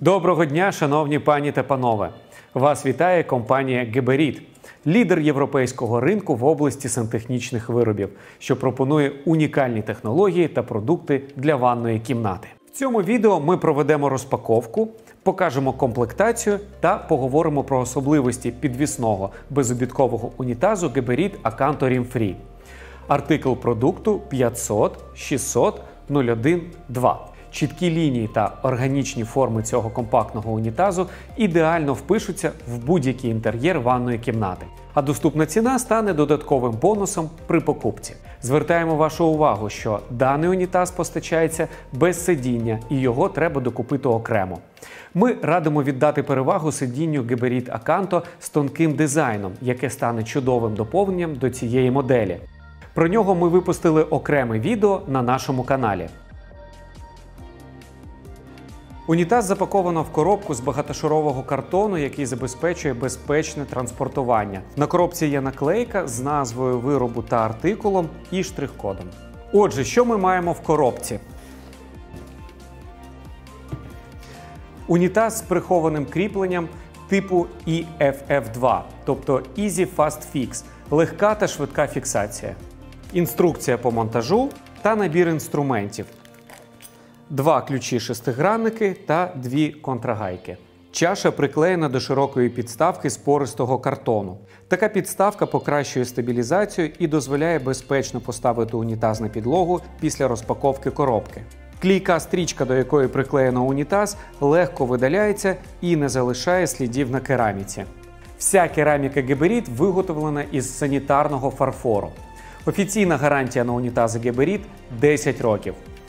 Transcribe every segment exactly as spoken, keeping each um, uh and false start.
Доброго дня, шановні пані та панове! Вас вітає компанія Geberit, лідер європейського ринку в області сантехнічних виробів, що пропонує унікальні технології та продукти для ванної кімнати. В цьому відео ми проведемо розпаковку, покажемо комплектацію та поговоримо про особливості підвісного безобідкового унітазу Geberit Acanto Rim-Free. Артикл продукту п'ятсот шістсот нуль один два. Чіткі лінії та органічні форми цього компактного унітазу ідеально впишуться в будь-який інтер'єр ванної кімнати. А доступна ціна стане додатковим бонусом при покупці. Звертаємо вашу увагу, що даний унітаз постачається без сидіння і його треба докупити окремо. Ми радимо віддати перевагу сидінню Geberit Acanto з тонким дизайном, яке стане чудовим доповненням до цієї моделі. Про нього ми випустили окреме відео на нашому каналі. Унітаз запаковано в коробку з багатошарового картону, який забезпечує безпечне транспортування. На коробці є наклейка з назвою виробу та артикулом і штрих-кодом. Отже, що ми маємо в коробці? Унітаз з прихованим кріпленням типу і еф еф два, тобто Easy Fast Fix – легка та швидка фіксація. Інструкція по монтажу та набір інструментів. Два ключі-шестигранники та дві контрагайки. Чаша приклеєна до широкої підставки з пористого картону. Така підставка покращує стабілізацію і дозволяє безпечно поставити унітаз на підлогу після розпаковки коробки. Клейка стрічка, до якої приклеєно унітаз, легко видаляється і не залишає слідів на кераміці. Вся кераміка Geberit виготовлена із санітарного фарфору. Офіційна гарантія на унітази Geberit – десять років.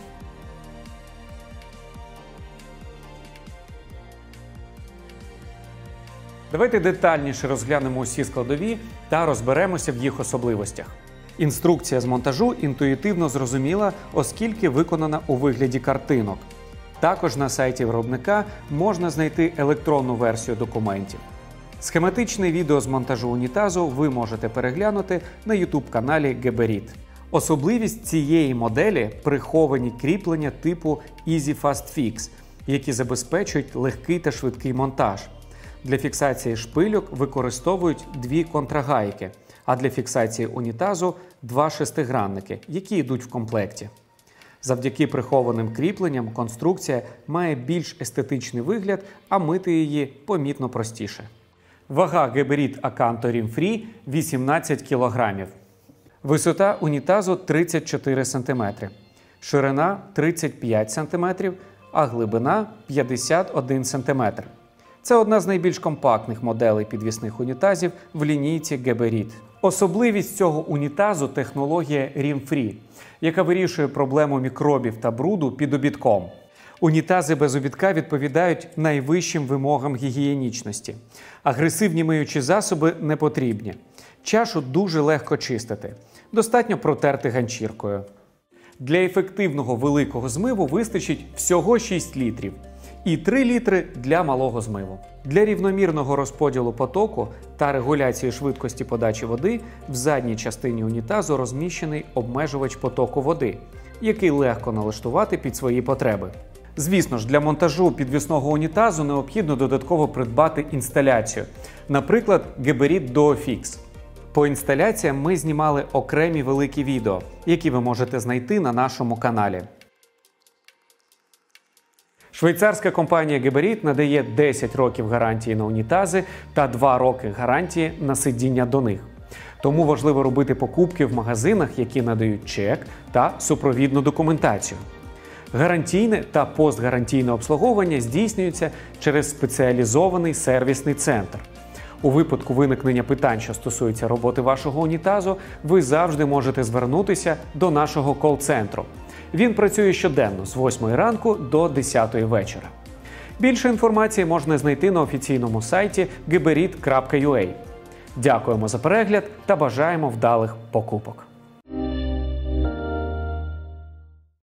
Давайте детальніше розглянемо усі складові та розберемося в їх особливостях. Інструкція з монтажу інтуїтивно зрозуміла, оскільки виконана у вигляді картинок. Також на сайті виробника можна знайти електронну версію документів. Схематичне відео з монтажу унітазу ви можете переглянути на ютуб-каналі Geberit. Особливість цієї моделі – приховані кріплення типу Easy Fast Fix, які забезпечують легкий та швидкий монтаж. Для фіксації шпильок використовують дві контрагайки, а для фіксації унітазу – два шестигранники, які йдуть в комплекті. Завдяки прихованим кріпленням конструкція має більш естетичний вигляд, а мити її помітно простіше. Вага Geberit Acanto Rim-Free – вісімнадцять кілограмів. Висота унітазу – тридцять чотири сантиметри, ширина – тридцять п'ять сантиметрів, а глибина – п'ятдесят один сантиметр. Це одна з найбільш компактних моделей підвісних унітазів в лінійці Geberit. Особливість цього унітазу – технологія Rim-Free, яка вирішує проблему мікробів та бруду під обідком. Унітази без обідка відповідають найвищим вимогам гігієнічності. Агресивні миючі засоби не потрібні. Чашу дуже легко чистити. Достатньо протерти ганчіркою. Для ефективного великого змиву вистачить всього шість літрів. І три літри для малого змиву. Для рівномірного розподілу потоку та регуляції швидкості подачі води в задній частині унітазу розміщений обмежувач потоку води, який легко налаштувати під свої потреби. Звісно ж, для монтажу підвісного унітазу необхідно додатково придбати інсталяцію, наприклад, Geberit DuoFix. По інсталяціям ми знімали окремі великі відео, які ви можете знайти на нашому каналі. Швейцарська компанія Geberit надає десять років гарантії на унітази та два роки гарантії на сидіння до них. Тому важливо робити покупки в магазинах, які надають чек та супровідну документацію. Гарантійне та постгарантійне обслуговування здійснюється через спеціалізований сервісний центр. У випадку виникнення питань, що стосуються роботи вашого унітазу, ви завжди можете звернутися до нашого кол-центру. Він працює щоденно з восьмої ранку до десятої вечора. Більше інформації можна знайти на офіційному сайті geberit крапка ю а. Дякуємо за перегляд та бажаємо вдалих покупок!